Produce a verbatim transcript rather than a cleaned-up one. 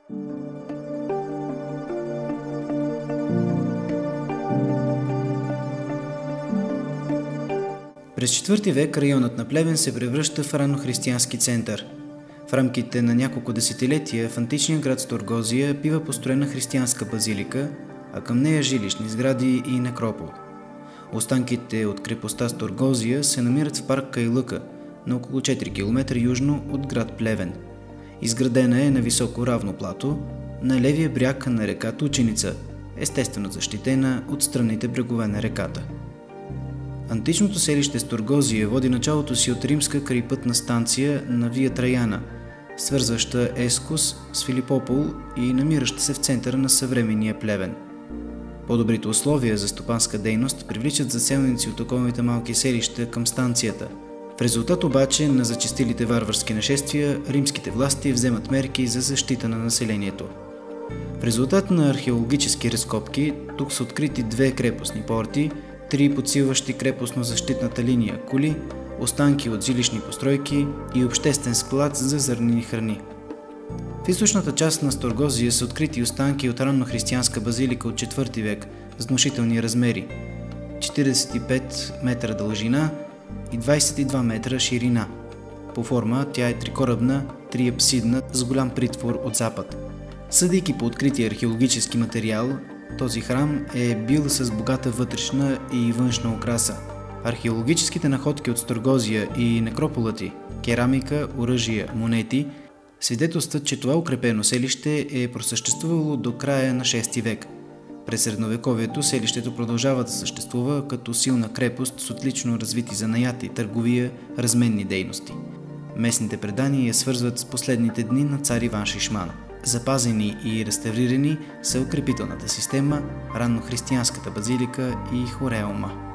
През четвърти век районът на Плевен се превръща в раннохристиянски център. В рамките на няколко десетилетия в античния град Сторгозия бива построена християнска базилика, а към нея жилищни сгради и некропол. Останките от крепостта Сторгозия се намират в парк Кайлъка, на около четири километра южно от град Плевен. Изградена е на високо равно плато, на левия бряг на река Тученица, естествено защитена от страните брегове на реката. Античното селище Сторгозия води началото си от римска крайпътна станция на Вия Траяна, свързваща Ескус с Филипопол и намираща се в центъра на съвременния Плевен. По-добрите условия за стопанска дейност привличат заселници от околните малки селища към станцията. В резултат обаче на зачестилите варварски нашествия, римските власти вземат мерки за защита на населението. В резултат на археологически разкопки тук са открити две крепостни порти, три подсилващи крепостно-защитната линия кули, останки от жилищни постройки и обществен склад за зърнени храни. В източната част на Сторгозия са открити останки от раннохристиянска базилика от четвърти век с внушителни размери – четиридесет и пет метра дължина и двадесет и два метра ширина. По форма тя е трикорабна, триапсидна с голям притвор от запад. Съдейки по открития археологически материал, този храм е бил с богата вътрешна и външна украса. Археологическите находки от Сторгозия и некрополът й, керамика, оръжия, монети свидетелстват, че това укрепено селище е просъществувало до края на шести век. През средновековието селището продължава да съществува като силна крепост с отлично развити занаяти, търговия, разменни дейности. Местните предания я свързват с последните дни на цар Иван Шишман. Запазени и реставрирани са укрепителната система, раннохристиянската базилика и хореума.